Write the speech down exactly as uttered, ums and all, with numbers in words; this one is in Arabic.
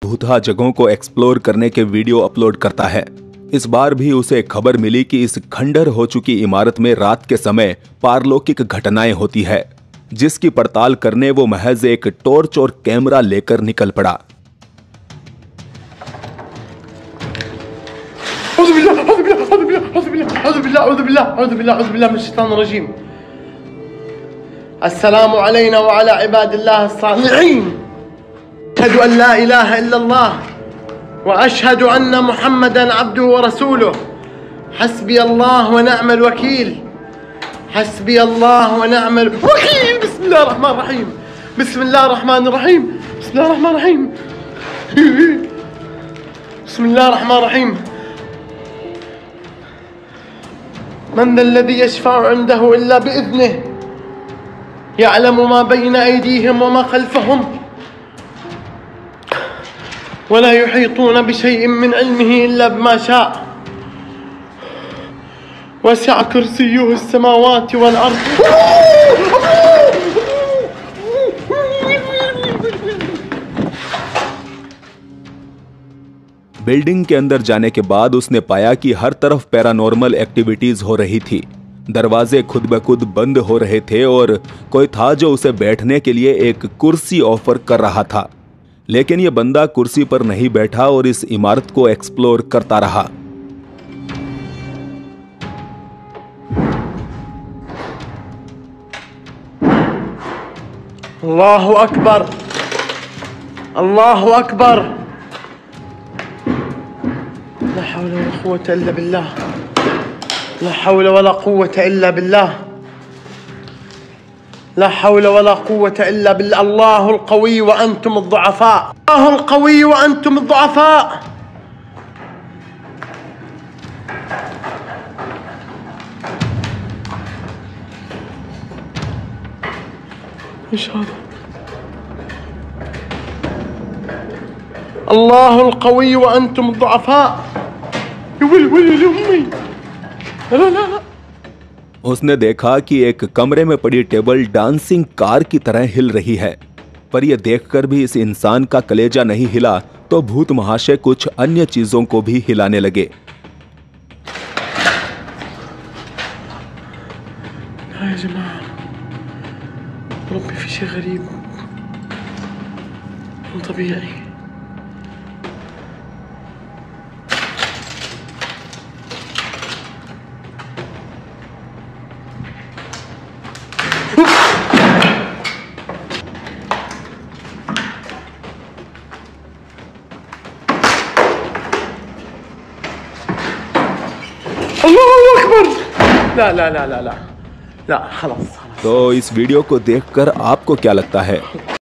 भूतहा जगहों को एक्सप्लोर करने के वीडियो अपलोड करता है। इस बार भी उसे खबर मिली कि इस खंडर हो चुकी इमारत में रात के समय पारलौकिक घटनाएं होती है, जिसकी पड़ताल करने वो महज एक टॉर्च और कैमरा लेकर निकल पड़ा। अस्सलामु अलैना व अला इबादिल्लाह अस्सालिहीन। अशहदु अन ला इलाहा इल्लल्लाह व अशहदु अन्ना मुहम्मदन अब्दुहु व रसूलुहु। हस्बी अल्लाह व निअमल वकील। हस्बी अल्लाह व निअमल वकील। बिस्मिल्लाहिर रहमानिर रहीम। बिस्मिल्लाहिर रहमानिर रहीम। बिस्मिल्लाहिर रहमानिर रहीम। बिस्मिल्लाहिर रहमानिर रहीम। मन ذल्लज़ी यशफ़अु इंदहु इल्ला बिइज़निहि يعلم ما بين أيديهم وما خلفهم ولا يحيطون بشيء من علمه إلا بما شاء وسع كرسيه السماوات والأرض। बिल्डिंग के अंदर जाने के बाद उसने पाया कि हर तरफ पैरानॉर्मल एक्टिविटीज हो रही थी। दरवाजे खुद ब खुद बंद हो रहे थे और कोई था जो उसे बैठने के लिए एक कुर्सी ऑफर कर रहा था, लेकिन यह बंदा कुर्सी पर नहीं बैठा और इस इमारत को एक्सप्लोर करता रहा। अल्लाहु अकबर, अल्लाहु अकबर। ला हौला वला कुव्वता इल्ला बिल्लाह। لا حول ولا قوة إلا بالله। لا حول ولا قوة إلا بالله। الله القوي وأنتم الضعفاء. الله القوي وأنتم الضعفاء. إيش هذا؟ الله القوي وأنتم الضعفاء. يا ولي ولي أمي. لا لا لا। उसने देखा कि एक कमरे में पड़ी टेबल डांसिंग कार की तरह हिल रही है, पर यह देखकर भी इस इंसान का कलेजा नहीं हिला तो भूत महाशय कुछ अन्य चीजों को भी हिलाने लगे। الله أكبر। لا لا لا لا لا لا خلاص। तो इस वीडियो को देखकर आपको क्या लगता है?